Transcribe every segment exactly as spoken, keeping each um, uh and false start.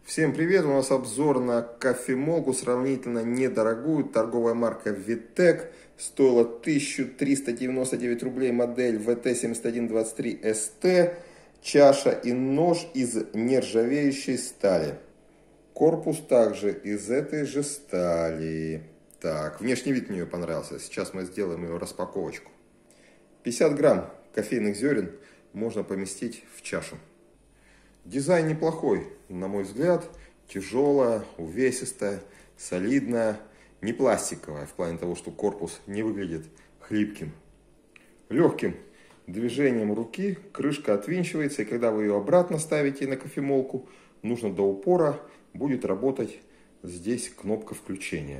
Всем привет! У нас обзор на кофемолку, сравнительно недорогую, торговая марка Витек, стоила тысячу триста девяносто девять рублей, модель ви ти семьдесят один двадцать три эс ти, чаша и нож из нержавеющей стали. Корпус также из этой же стали. Так, внешний вид мне понравился, сейчас мы сделаем ее распаковочку. пятьдесят грамм кофейных зерен можно поместить в чашу. Дизайн неплохой, на мой взгляд, тяжелая, увесистая, солидная, не пластиковая, в плане того, что корпус не выглядит хлипким. Легким движением руки крышка отвинчивается, и когда вы ее обратно ставите на кофемолку, нужно до упора, будет работать здесь кнопка включения.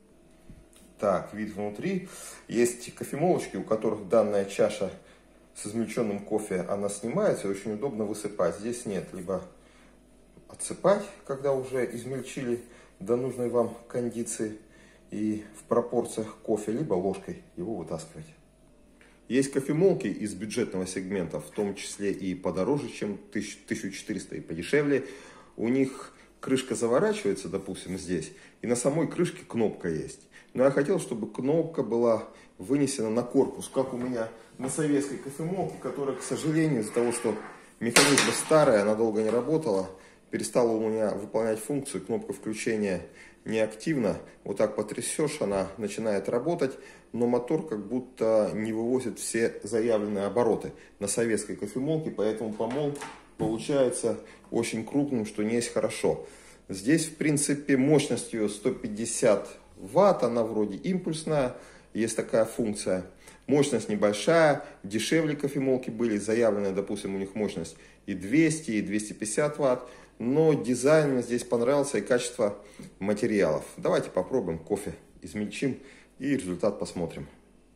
Так, вид внутри. Есть кофемолочки, у которых данная чаша с измельченным кофе, она снимается, и очень удобно высыпать. Здесь нет, либо отсыпать, когда уже измельчили до нужной вам кондиции и в пропорциях кофе, либо ложкой его вытаскивать. Есть кофемолки из бюджетного сегмента, в том числе и подороже, чем тысяча четыреста, и подешевле. У них крышка заворачивается, допустим, здесь, и на самой крышке кнопка есть. Но я хотел, чтобы кнопка была вынесена на корпус, как у меня на советской кофемолке, которая, к сожалению, из-за того, что механизм старый, она долго не работала, перестала у меня выполнять функцию, кнопка включения неактивна. Вот так потрясешь, она начинает работать, но мотор как будто не вывозит все заявленные обороты на советской кофемолке, поэтому помол получается очень крупным, что не есть хорошо. Здесь, в принципе, мощностью сто пятьдесят ватт, она вроде импульсная, есть такая функция. Мощность небольшая, дешевле кофемолки были, заявленная, допустим, у них мощность и двести, и двести пятьдесят ватт, но дизайн мне здесь понравился и качество материалов. Давайте попробуем кофе, измельчим и результат посмотрим.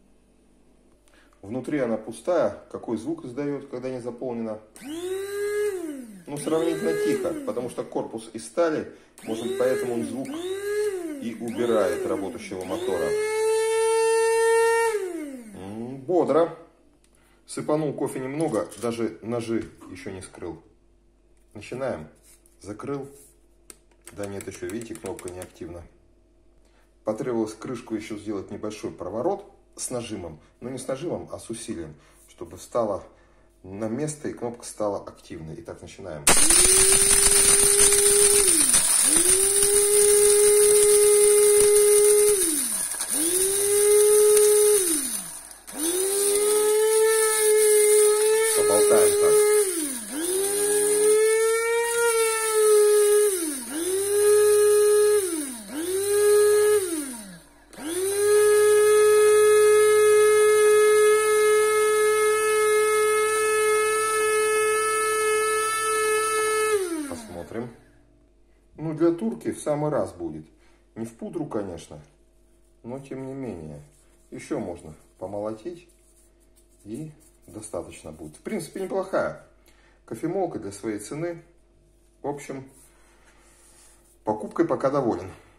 Внутри она пустая, какой звук издает, когда не заполнена? Ну, сравнительно тихо, потому что корпус из стали, может, поэтому он звук и убирает работающего мотора. Бодро. Сыпанул кофе немного, даже ножи еще не скрыл. Начинаем. Закрыл. Да нет, еще, видите, кнопка неактивна. Потребовалось крышку еще сделать небольшой проворот с нажимом. Но не с нажимом, а с усилием, чтобы встала на место и кнопка стала активной. Итак, начинаем. Поболтаем так. Посмотрим. Ну, для турки в самый раз будет. Не в пудру, конечно, но тем не менее. Еще можно помолотить, и достаточно будет. В принципе, неплохая кофемолка для своей цены. В общем, покупкой пока доволен.